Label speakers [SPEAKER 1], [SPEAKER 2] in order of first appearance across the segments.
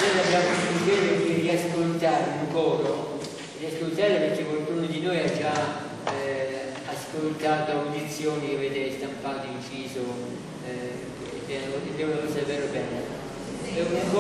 [SPEAKER 1] stasera abbiamo il piacere di riascoltare un coro, riascoltare perché qualcuno di noi ha già ascoltato audizioni che avete stampato, inciso, ed è una cosa davvero bella. È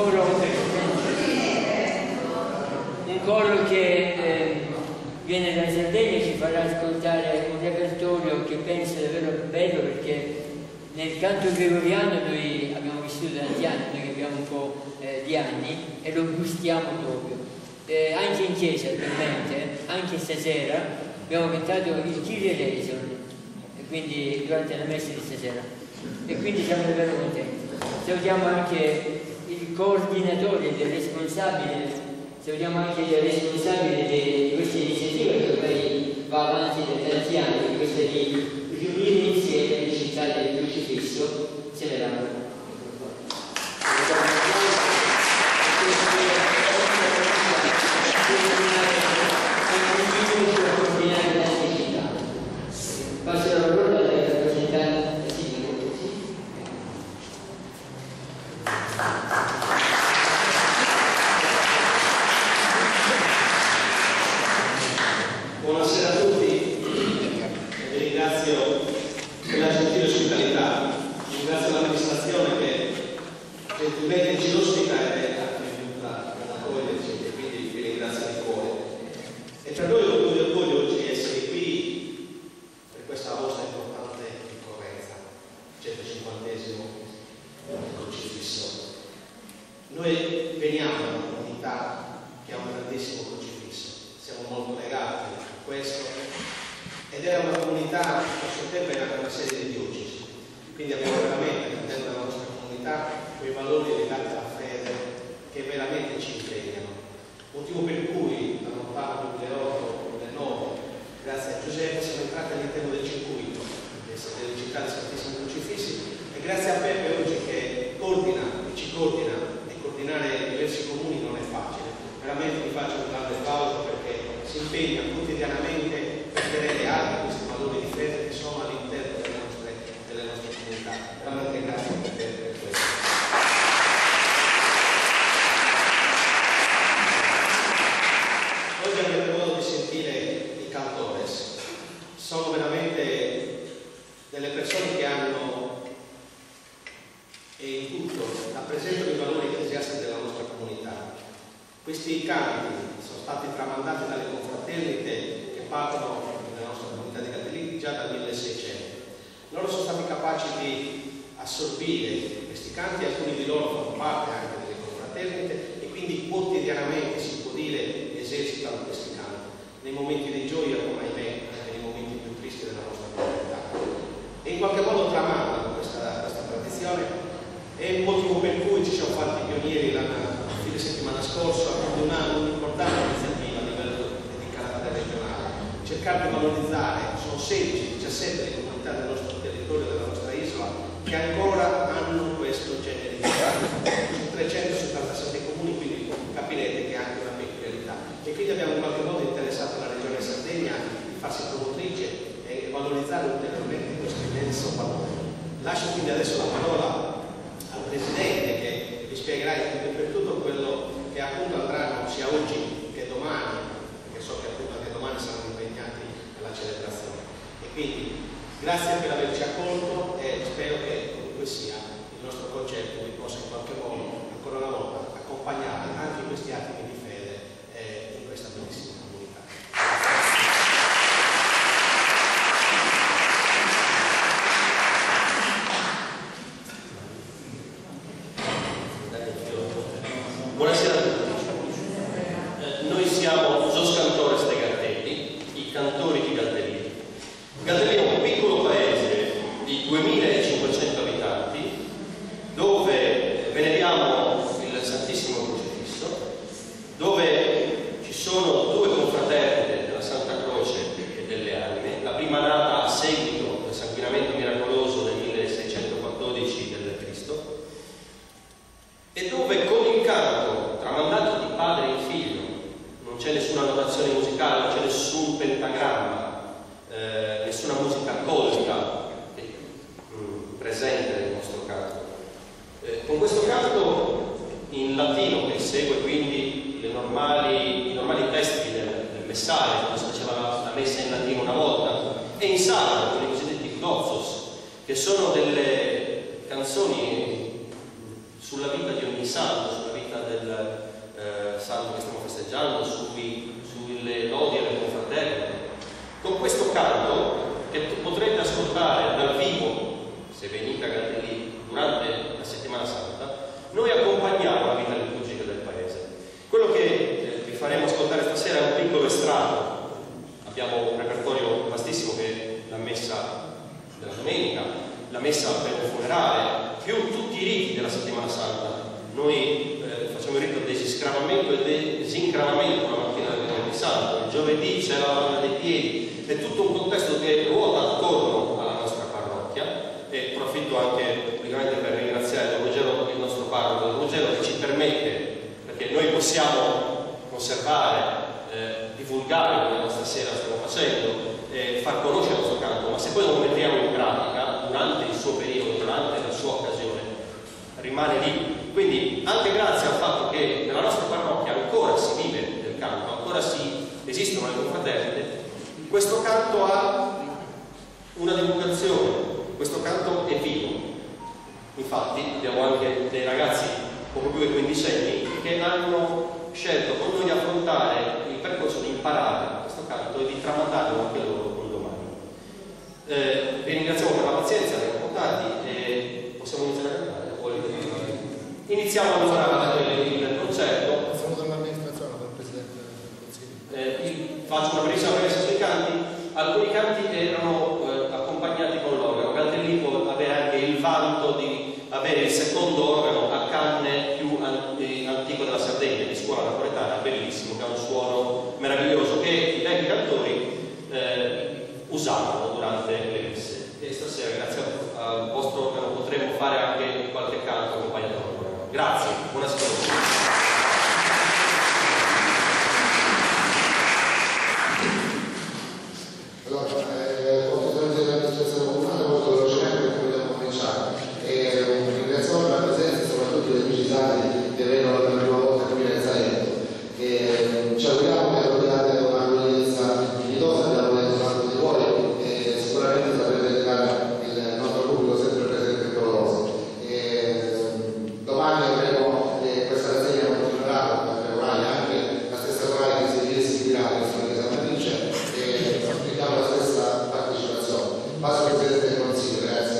[SPEAKER 1] un coro che viene dalla Sardegna e ci farà ascoltare un repertorio che penso davvero bello, perché nel canto gregoriano noi abbiamo vissuto tanti anni, noi che abbiamo un po' di anni, e lo gustiamo proprio. Anche in chiesa, attualmente, anche stasera, abbiamo cantato il Kyrie eleison, e quindi durante la messa di stasera, e quindi siamo davvero contenti. Salutiamo anche il coordinatore, il responsabile, salutiamo anche il responsabile di questa iniziativa che ormai va avanti da tanti anni, questa di riunire insieme le città del crocifisso. Celebravano. Passo la parola alla rappresentante sindaco.
[SPEAKER 2] Buonasera a tutti, vi ringrazio per la gentile ospitalità, ringrazio l'amministrazione che gentilmente ci ospita ed è anche venuta ad accoglierci, e quindi vi ringrazio di cuore. E per noi è un motivo di orgoglio oggi essere qui per questa vostra importante ricorrenza, 150esimo crocifisso. Noi veniamo da una comunità che ha un grandissimo crocifisso, siamo molto legati a questo, ed è una comunità che al suo tempo era una serie di diocesi, quindi abbiamo veramente all'interno della nostra comunità quei valori legati alla fede che veramente ci impegnano, motivo per cui da lontano 2008 nel 9, grazie a Giuseppe, siamo entrati all'interno del circuito delle città dei Santissimi Crocifissi, e grazie a Peppe oggi che coordina e ci coordina, e coordinare diversi comuni non è facile. Veramente vi faccio un grande applauso perché si impegna quotidianamente per tenere alti questi valori di fede che sono all'interno delle nostre comunità. Veramente grazie per questo. Oggi avrete modo di sentire i cantores. Sono veramente delle persone che hanno e in tutto rappresentano i valori ecclesiastici della nostra comunità. Questi canti sono stati tramandati dalle confraternite che partono nella nostra comunità di cattolici già dal 1600. Loro sono stati capaci di assorbire questi canti, alcuni di loro fanno parte anche delle confraternite, e quindi quotidianamente, si può dire, esercitano questi canti nei momenti di gioia, come ahimè anche nei momenti più tristi della nostra comunità, e in qualche modo tramandano questa tradizione. È il motivo per cui ci siamo fatti pionieri la fine settimana scorsa con un'importante iniziativa a livello di carattere regionale, cercare di valorizzare. Sono 16-17 le comunità del nostro territorio, della nostra isola, che ancora hanno questo genere di canti. Su 377 comuni, quindi capirete che è anche una peculiarità, e quindi abbiamo in qualche modo interessato la regione Sardegna di farsi promotrice e valorizzare ulteriormente questo immenso valore. Lascio quindi adesso la parola al Presidente che vi spiegherà in tutto e per tutto quello che appunto andranno sia oggi che domani, perché so che appunto anche domani saranno impegnati nella celebrazione. E quindi grazie per averci accolto, e spero che comunque sia il nostro concerto vi possa in qualche modo ancora una volta accompagnare anche in questi attimi di fede in questa bellissima comunità.
[SPEAKER 3] Buonasera a tutti. Noi siamo Los Cantores de Gardelli, i cantori di Gardelli. Gardelli è un piccolo paese di 2500 abitanti dove veneriamo il Santissimo Crocifisso latino che segue quindi i normali testi del messaggio, come si faceva la messa in latino una volta, e in sardo con i cosiddetti doxos, che sono delle canzoni sulla vita di ogni santo, sulla vita del santo che stiamo festeggiando, sulle lodi alle confraternite. Con questo canto, che potrete ascoltare dal vivo se venite a Gardelli durante la settimana santa, noi accompagniamo la vita liturgica del paese. Quello che vi faremo ascoltare stasera è un piccolo estratto. Abbiamo un repertorio vastissimo, che è la messa della domenica, la messa per il funerale, più tutti i riti della settimana santa. Noi facciamo il rito del desincravamento e desincravamento la mattina del venerdì santo, il giovedì c'è la lavanda dei piedi, è tutto un contesto che ruota attorno alla nostra parrocchia. E approfitto anche pubblicamente per ringraziare Don Ruggero, il nostro parroco Don Ruggero, che ci permette, perché noi possiamo conservare, divulgare come stasera stiamo facendo, far conoscere il nostro canto, ma se poi non lo mettiamo in pratica durante il suo periodo, durante la sua occasione, rimane lì. Quindi anche grazie al fatto che nella nostra parrocchia ancora si vive del canto, ancora esistono le confraternite, questo canto ha una divulgazione. Questo canto è vivo. Infatti abbiamo anche dei ragazzi poco più di 15 anni che hanno scelto con noi di affrontare il percorso di imparare questo canto e di tramandarlo anche loro un domani. Vi ringraziamo per la pazienza, per i contatti, e possiamo iniziare a cantare. Iniziamo allora il concerto.
[SPEAKER 4] Sono dall'amministrazione del Presidente del Consiglio.
[SPEAKER 3] Faccio una brevissima premessa sui canti. Alcuni canti erano accompagnati con l'organo. Gardelli può avere anche il vanto di avere il secondo organo a canne più antico della Sardegna, di scuola napoletana, bellissimo, che ha un suono meraviglioso che i vecchi cantori usavano durante le messe. E stasera, grazie al vostro organo, potremo fare anche qualche canto accompagnato dall'organo. Grazie, buonasera.
[SPEAKER 4] Ci auguriamo che abbiate un'accoglienza dignitosa, abbiamo detto tanto di voi e sicuramente saprete legare il nostro pubblico sempre presente e doloroso. Domani avremo questa rassegna continuerà con altre orali, anche la stessa orale che si esibirà presso la Chiesa Matrice, e auspichiamo la stessa partecipazione. Passo al Presidente del Consiglio, grazie.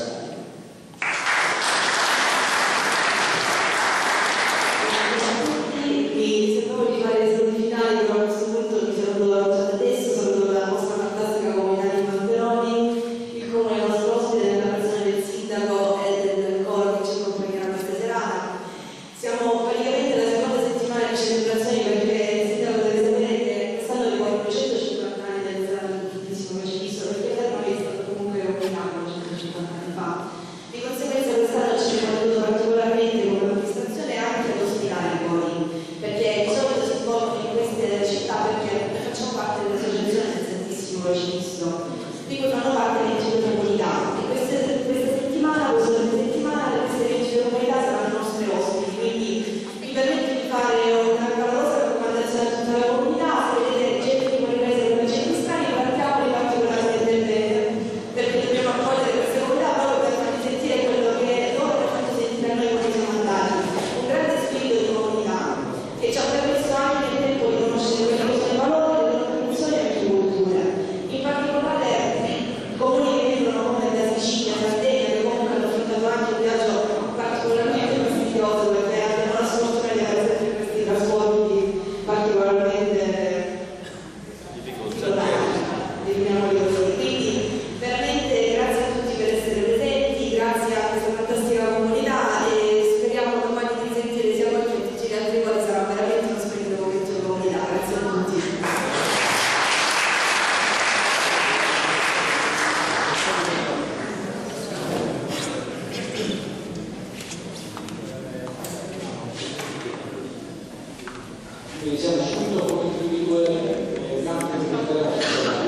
[SPEAKER 5] Iniziamo subito con i primi due campi di interazione.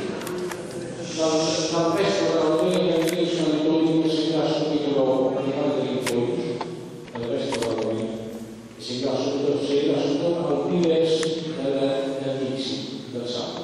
[SPEAKER 5] Dal testo della domenica all'inizio del domingo seguirà subito la fase di incontro, dal resto della domenica seguirà subito sottolinea al Pires del Nixi, del Santo.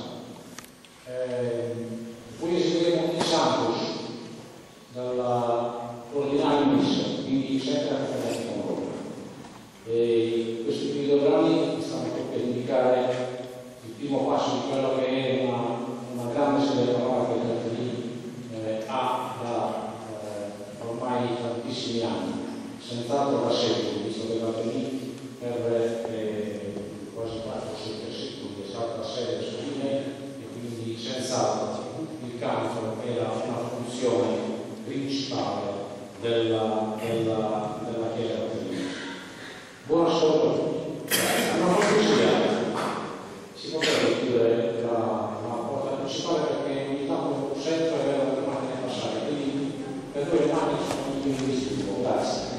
[SPEAKER 5] Poi eseguiremo il Santos dall'ordinario messa, quindi sempre a contatto con Roma. E questi videogrammi stanno per indicare il primo passo di quello che è una grande serie panorama che ha da ormai tantissimi anni, senz'altro da secoli, visto che vado lì per quasi 4-7 secoli, è stata la sede solide e quindi senz'altro il canto era una funzione principale della Chiesa cattolica. Buon ascolto a tutti. Una cortesia, si potrebbe chiudere la porta principale perché ogni tanto sento e vedo le macchine passare, quindi per voi le macchine sono tutti in disturbo. Grazie.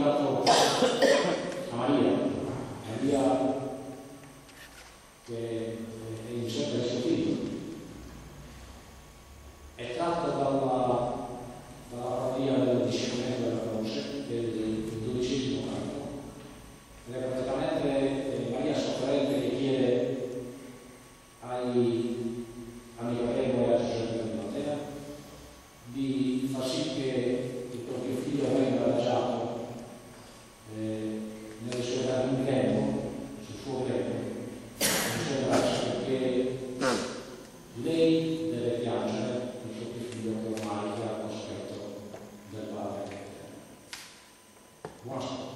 [SPEAKER 5] dedicato a Maria, che è in cerca di suo figlio. È tratto dalla parodia del discernimento della croce, del 12° canto, ed è praticamente Maria sofferente che chiede ai Nicodemo e a Giuseppe di Matteo di far sì che il proprio figlio venga adagiato nelle sue grandi in grembo, sul suo grembo, nel suo braccio, perché lei deve piangere il suo figlio che ormai è al cospetto del Padre. Buonasera.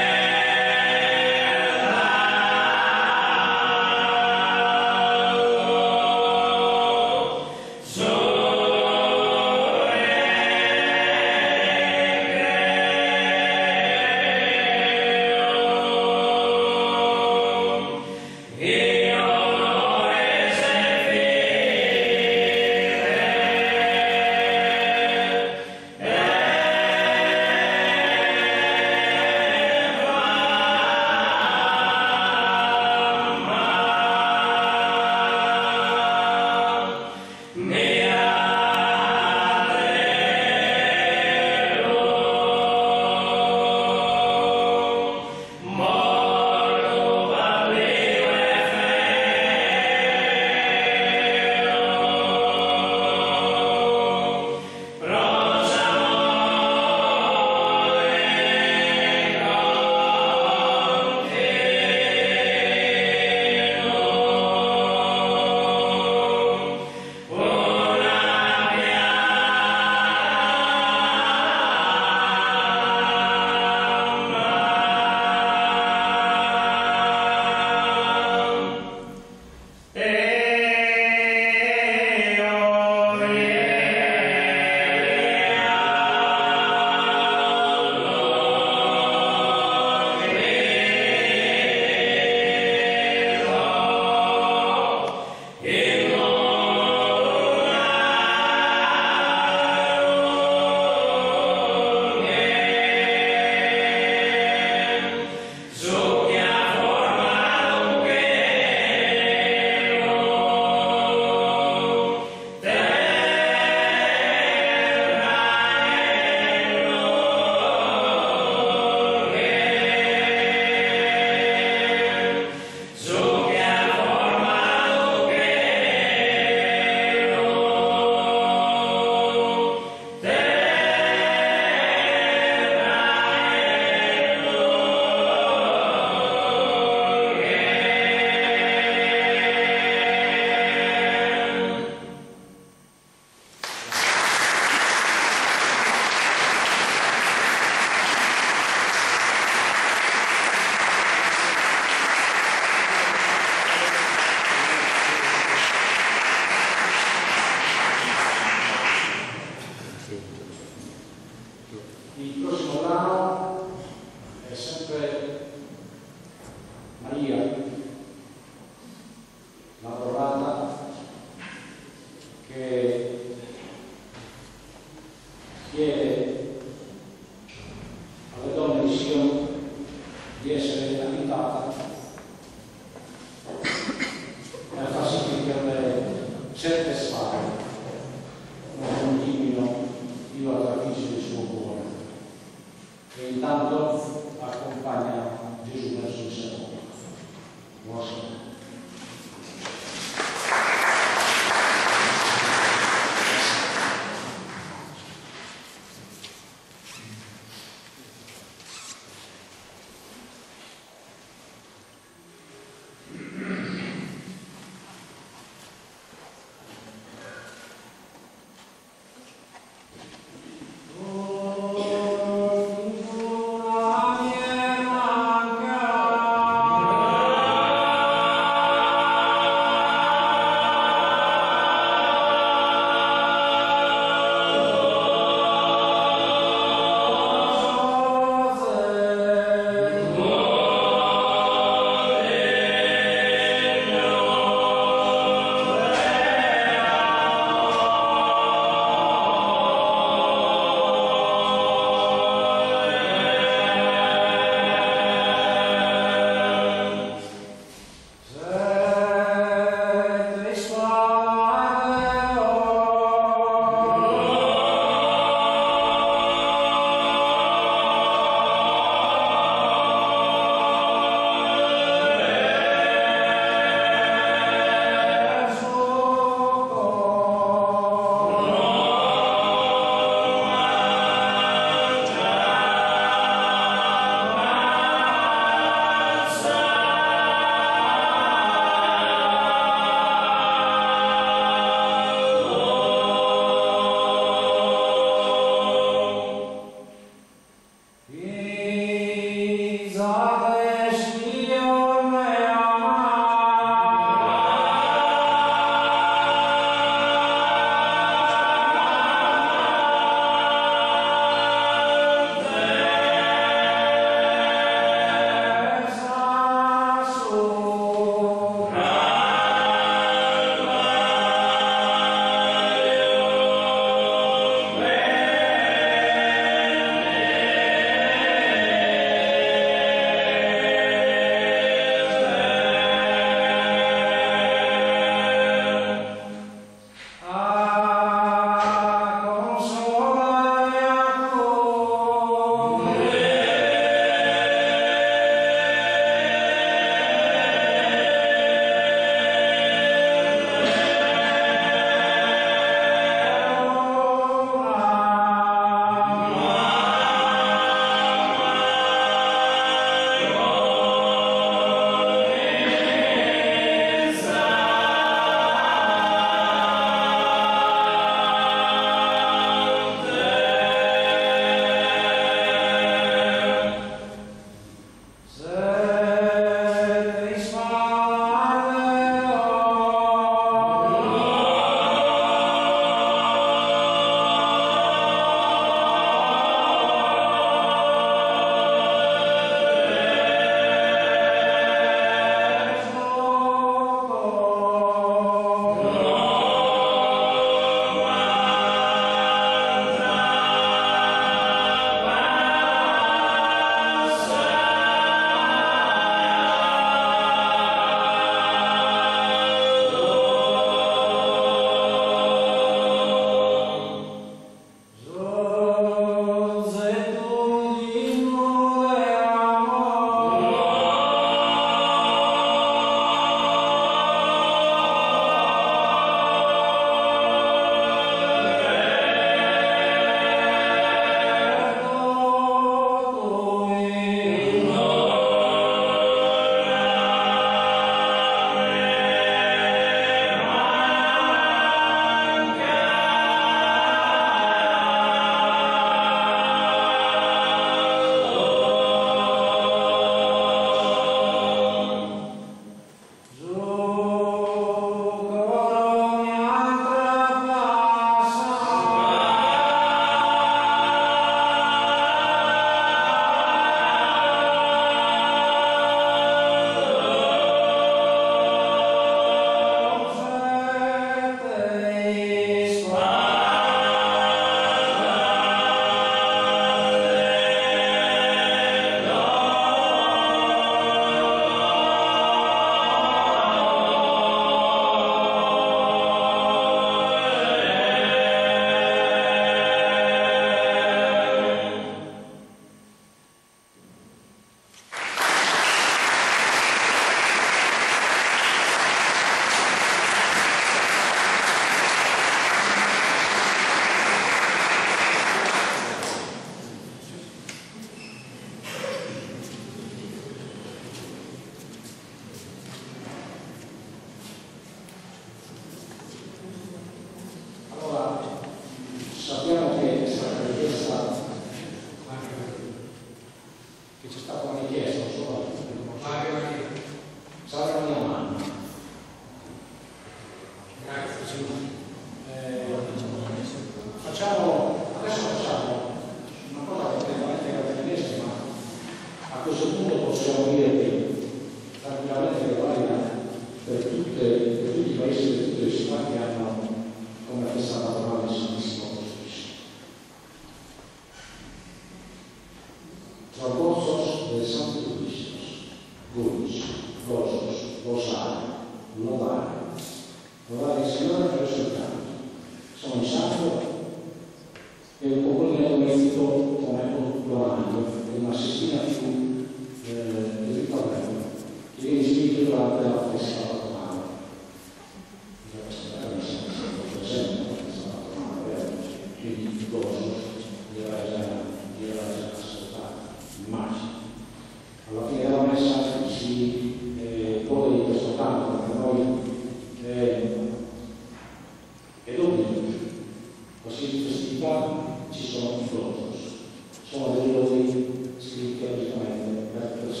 [SPEAKER 5] Sono dei luoghi scritti logicamente per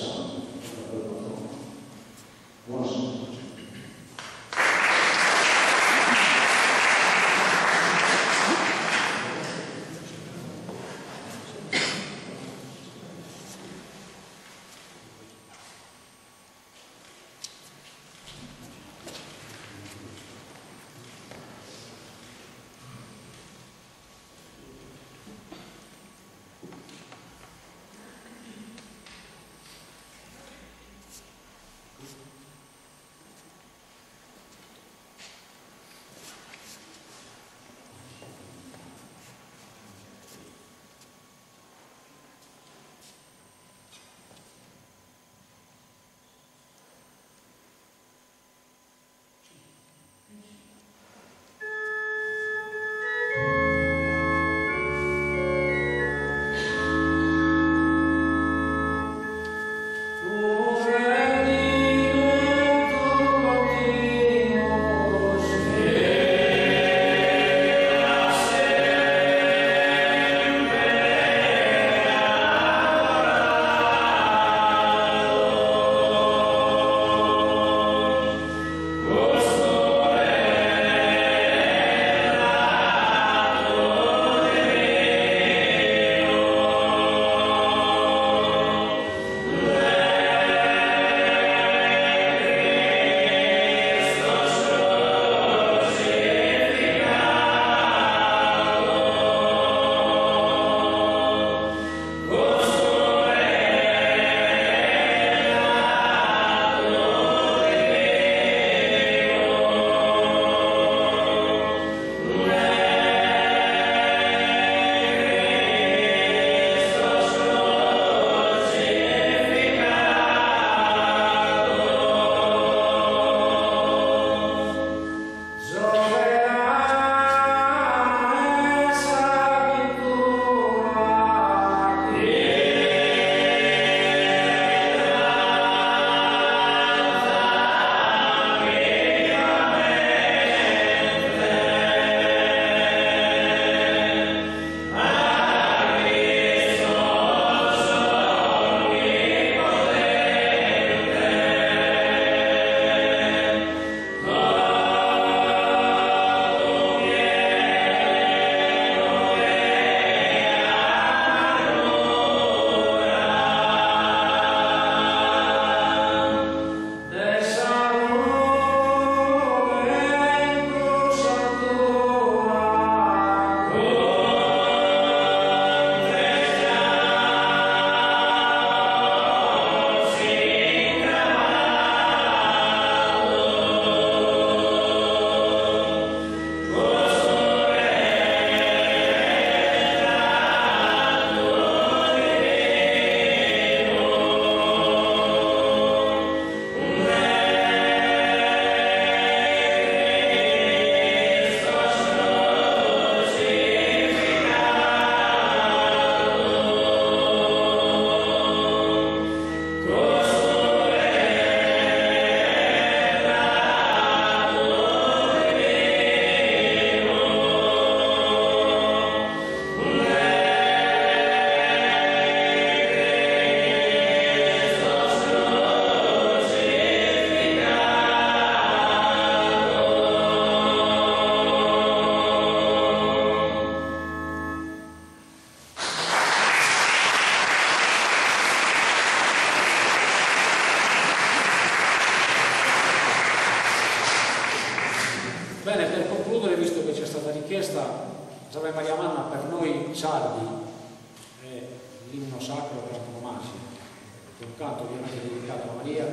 [SPEAKER 5] orchestra Salve Maria Manna per noi sardi è l'inno sacro per antonomasia, è un canto ovviamente dedicato a Maria,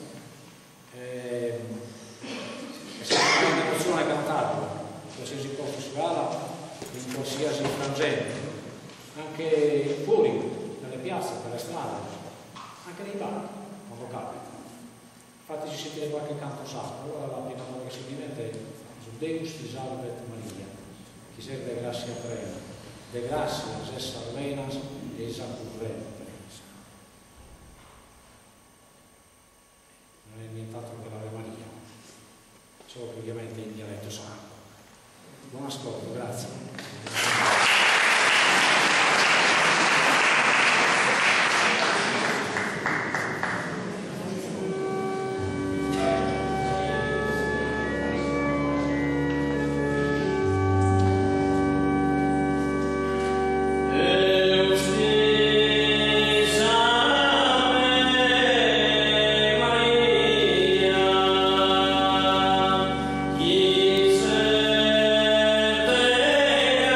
[SPEAKER 5] è sempre una persona a cantarlo in qualsiasi posto si vada, in qualsiasi frangente, anche fuori, nelle piazze, per le strade, anche nei bar, quando capita. Infatti ci sentite qualche canto sacro, allora la prima cosa che si diventa è Deus ti salvet Maria, chi serve gracia plena, de gracia es salvenas e sacurrente. Non è nient'altro che l'Ave Maria, solo che ovviamente in dialetto sacro. Buon ascolto, grazie.
[SPEAKER 6] Yeah.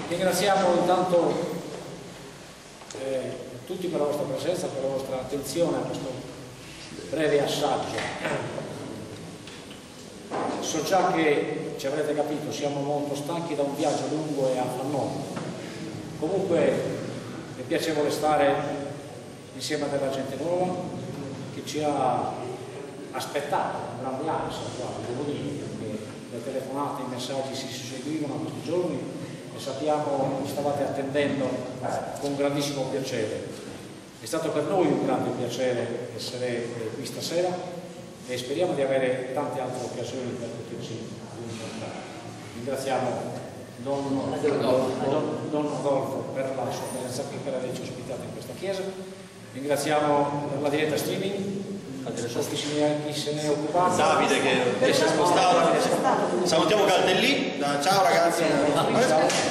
[SPEAKER 5] Ringraziamo intanto tutti per la vostra presenza, per la vostra attenzione a questo breve assaggio. So già che ci avrete capito, siamo molto stanchi da un viaggio lungo e affannoso. Comunque è piacevole stare insieme a della gente nuova che ci ha aspettato con grande ansia, devo dire, perché le telefonate e i messaggi si susseguivano questi giorni e sappiamo che stavate attendendo con grandissimo piacere. È stato per noi un grande piacere essere qui stasera e speriamo di avere tante altre occasioni per poterci incontrare. Ringraziamo Don Rodolfo per la sua presenza qui, per averci ospitato in questa chiesa. Ringraziamo per la diretta streaming chi se ne è occupato.
[SPEAKER 3] Davide che si è spostato. Salutiamo Caldellì. Ciao ragazzi.